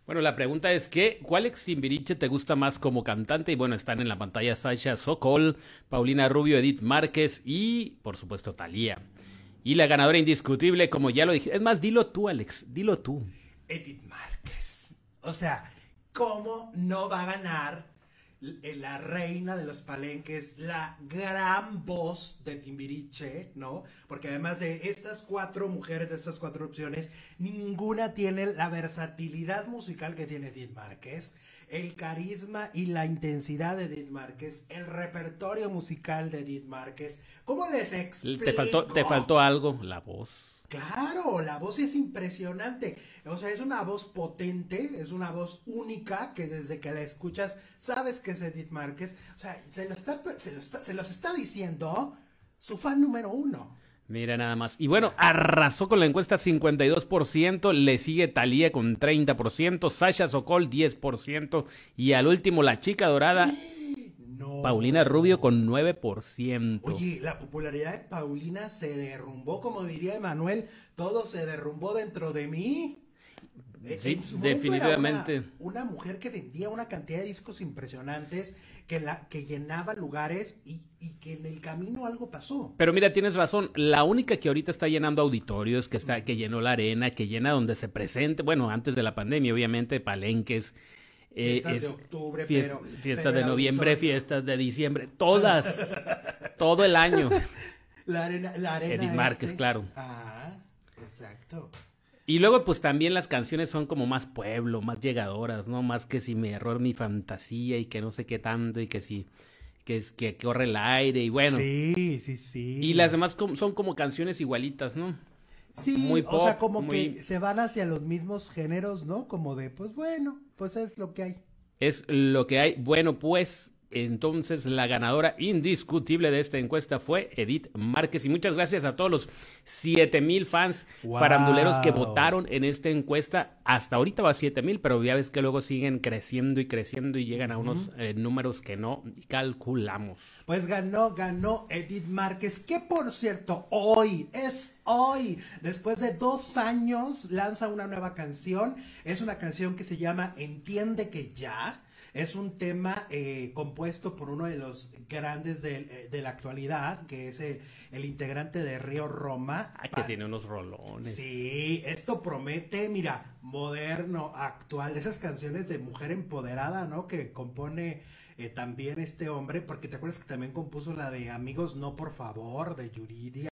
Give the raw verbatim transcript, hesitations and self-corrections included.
Bueno, la pregunta es que, ¿cuál ex Timbiriche te gusta más como cantante? Y bueno, están en la pantalla Sasha Sokol, Paulina Rubio, Edith Márquez y, por supuesto, Thalía. Y la ganadora indiscutible, como ya lo dije, es más, dilo tú, Alex, dilo tú. Edith Márquez. O sea, ¿cómo no va a ganar la reina de los palenques, la gran voz de Timbiriche, ¿no? Porque además de estas cuatro mujeres, de estas cuatro opciones, ninguna tiene la versatilidad musical que tiene Edith Márquez, el carisma y la intensidad de Edith Márquez, el repertorio musical de Edith Márquez. ¿Cómo les explico? Te faltó, te faltó algo, la voz. Claro, la voz es impresionante, o sea, es una voz potente, es una voz única que desde que la escuchas sabes que es Edith Márquez, o sea, se, lo está, se, lo está, se los está diciendo su fan número uno. Mira nada más. Y bueno, arrasó con la encuesta cincuenta y dos por ciento, le sigue Thalía con treinta por ciento, Sasha Sokol diez por ciento y al último la chica dorada... No. Paulina Rubio con nueve por ciento. Oye, la popularidad de Paulina se derrumbó, como diría Emanuel, todo se derrumbó dentro de mí. Sí, definitivamente. Una, una mujer que vendía una cantidad de discos impresionantes, que, la, que llenaba lugares y, y que en el camino algo pasó. Pero mira, tienes razón, la única que ahorita está llenando auditorios, que, está, que llenó la arena, que llena donde se presente, bueno, antes de la pandemia, obviamente, palenques. Fiestas eh, de octubre, fiest, pero... Fiestas pero de noviembre, auditorio. Fiestas de diciembre, todas, todo el año. La arena, la arena Edith Márquez, este. claro. Ah, exacto. Y luego pues también las canciones son como más pueblo, más llegadoras, ¿no? Más que si me error mi fantasía y que no sé qué tanto y que si... que es que corre el aire y bueno. Sí, sí, sí. Y las demás son como canciones igualitas, ¿no? Sí, muy pop, o sea, como muy... que se van hacia los mismos géneros, ¿no? Como de, pues bueno, pues es lo que hay. Es lo que hay. Bueno, pues entonces la ganadora indiscutible de esta encuesta fue Edith Márquez. Y muchas gracias a todos los siete mil fans wow. faranduleros que votaron en esta encuesta. Hasta ahorita va a siete mil, pero ya ves que luego siguen creciendo y creciendo y llegan a unos eh, números que no calculamos. Pues ganó, ganó Edith Márquez, que por cierto, hoy, es hoy, después de dos años, lanza una nueva canción. Es una canción que se llama Entiende que ya. Es un tema eh, compuesto por uno de los grandes de, de la actualidad, que es el, el integrante de Río Roma. Ay, que tiene unos rolones. Sí, esto promete, mira, moderno, actual, esas canciones de mujer empoderada, ¿no? Que compone eh, también este hombre, porque te acuerdas que también compuso la de Amigos No Por Favor, de Yuridia.